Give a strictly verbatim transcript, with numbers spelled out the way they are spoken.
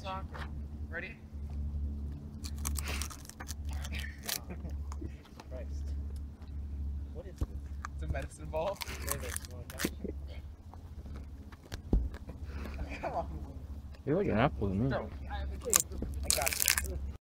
soccer. Ready? Christ. What is this? It's a medicine ball. You're like an apple to me. No.